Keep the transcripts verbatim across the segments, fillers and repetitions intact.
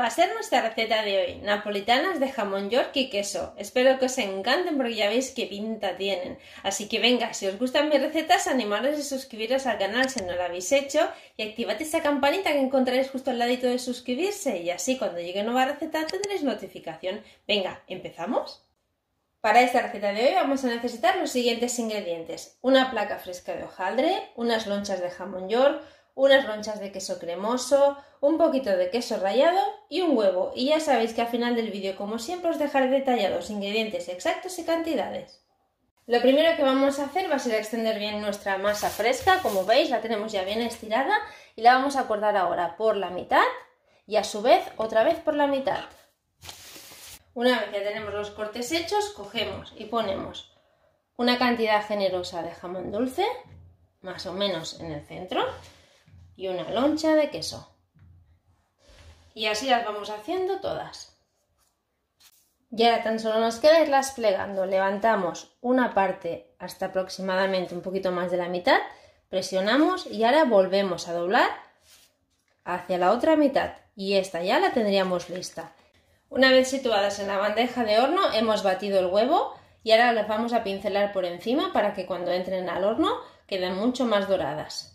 va a ser nuestra receta de hoy, napolitanas de jamón york y queso. Espero que os encanten porque ya veis qué pinta tienen. Así que venga, si os gustan mis recetas, animaros a suscribiros al canal si no lo habéis hecho y activad esa campanita que encontraréis justo al ladito de suscribirse y así cuando llegue nueva receta tendréis notificación. Venga, ¿empezamos? Para esta receta de hoy vamos a necesitar los siguientes ingredientes: una placa fresca de hojaldre, unas lonchas de jamón york, unas lonchas de queso cremoso, un poquito de queso rallado y un huevo. Y ya sabéis que al final del vídeo, como siempre, os dejaré detallados ingredientes exactos y cantidades. Lo primero que vamos a hacer va a ser extender bien nuestra masa fresca. Como veis, la tenemos ya bien estirada y la vamos a cortar ahora por la mitad y a su vez otra vez por la mitad. Una vez que tenemos los cortes hechos, cogemos y ponemos una cantidad generosa de jamón dulce, más o menos en el centro, y una loncha de queso. Y así las vamos haciendo todas. Y ahora tan solo nos queda irlas plegando. Levantamos una parte hasta aproximadamente un poquito más de la mitad, presionamos y ahora volvemos a doblar hacia la otra mitad. Y esta ya la tendríamos lista. Una vez situadas en la bandeja de horno, hemos batido el huevo y ahora las vamos a pincelar por encima para que cuando entren al horno queden mucho más doradas.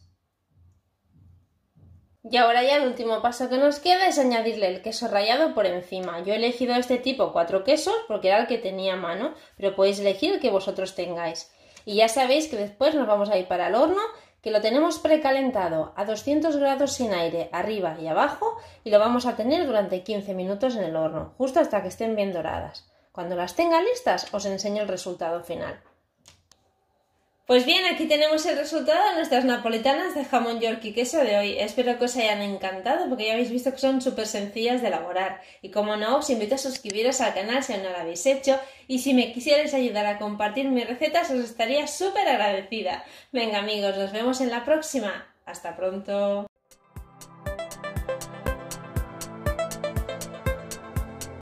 Y ahora ya el último paso que nos queda es añadirle el queso rallado por encima. Yo he elegido este tipo cuatro quesos porque era el que tenía a mano, pero podéis elegir el que vosotros tengáis. Y ya sabéis que después nos vamos a ir para el horno, que lo tenemos precalentado a doscientos grados sin aire, arriba y abajo, y lo vamos a tener durante quince minutos en el horno, justo hasta que estén bien doradas. Cuando las tenga listas os enseño el resultado final. Pues bien, aquí tenemos el resultado de nuestras napolitanas de jamón york y queso de hoy. Espero que os hayan encantado porque ya habéis visto que son súper sencillas de elaborar. Y como no, os invito a suscribiros al canal si aún no lo habéis hecho. Y si me quisierais ayudar a compartir mis recetas os estaría súper agradecida. Venga amigos, nos vemos en la próxima. ¡Hasta pronto!